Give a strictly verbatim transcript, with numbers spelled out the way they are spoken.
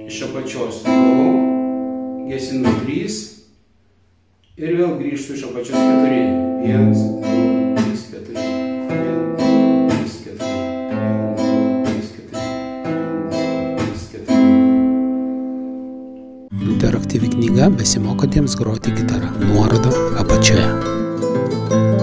iš apačios du, gesinu trys ir vėl grįžtu iš apačios keturi. vienas, du, trys, keturi. vienas, du, trys, keturi. vienas, du, trys, keturi. Interaktyvi knyga besimokantiems groti gitarą. Nuoroda apačioje.